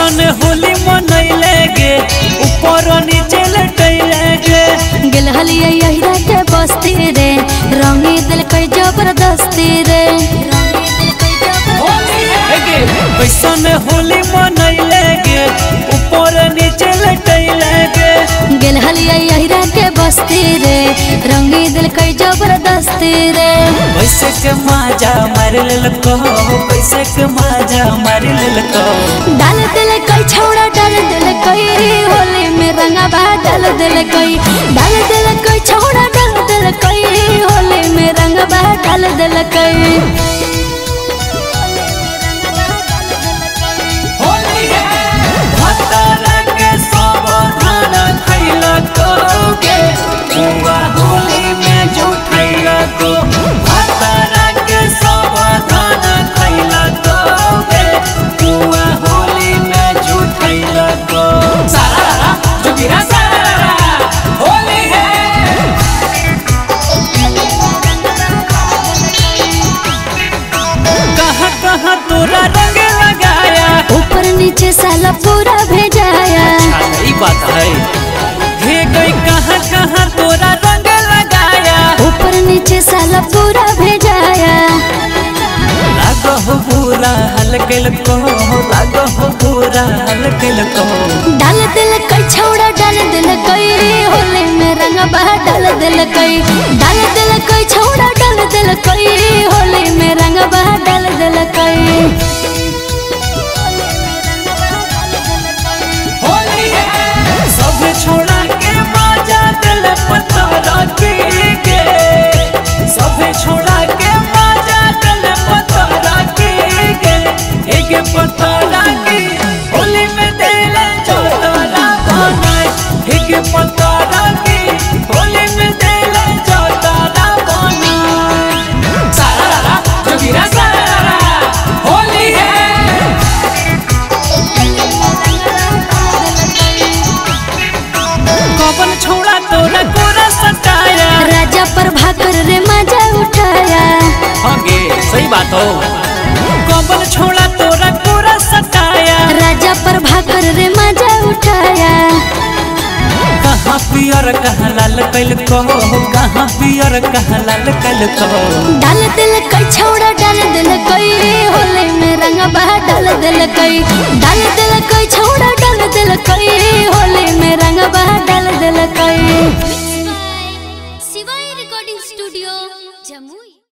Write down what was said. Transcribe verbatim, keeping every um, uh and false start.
कैसन होली मनैले गे ऊपर नीचे लटैले गे गेल हलिया यही राते बस्ती रे रंगी दिल कई जबरदस्ती रे कैसन होली मनैले गे ऊपर नीचे लटैले गे गेल हलिया यही राते बस्ती रे रंगी दिल कई जबरदस्ती रे पैसे के माजा मार लेलको पैसे के माजा मार लेलको डाल दिल कई छौड़ा डाल दिल कई होली में रंगवा डाल दिल कई डाल दिल कई छौड़ा डाल दिल कई होली में रंगवा डाल दिल कई होली है भतरा के सावधान खैला कोगे बुआ होली में जो खैला को भतरा के सावधान खैला कोगे बुआ होली में जो खैला को सारा जो गिरा सारा होली है कहां कहां तोरा रंग लगाया ऊपर नीचे साला पूरा भेजाया सही बात है हे गई कहां कहां तोरा रंग लगाया ऊपर नीचे साला पूरा भेजाया लागो हो पूरा हलकल को लागो हो पूरा हलकल को डाल दिल कई छौड़ा डाल दिल कई होली में रंगवा डाल दिल कई डाल दिल कई छौड़ा डाल दिल कई होली में रंगवा डाल दिल कई होली है सब छोड़ा के बाजा दिल पत्थर के गे सब छोड़ा के बाजा दिल पत्थर के गे एक पत्थर के होली में दिल चोटला बनाए एक पत्थर के होली में दिल चोटला बनाए सारा जोगिरा सारा होली है कौन छोड़ा तोरा कोरा सटाया राजा पर भाकर रे मजा उठाया आगे सही बात हो कौन छोड़ा तोरा कोरा सटाया राजा पर भाकर रे मजा उठाया कहाँ पियर कहाँ लाल कैल को कहाँ पियर कहाँ लाल कैल को डाल दिल कई छौड़ा डाल दिल कई होली में रंगवा डाल दिल कई डाल दिल कई छौड़ा डाल दिल कई होली में रंगवा डाल दिल कई शिवाई रिकॉर्डिंग स्टूडियो जमुई।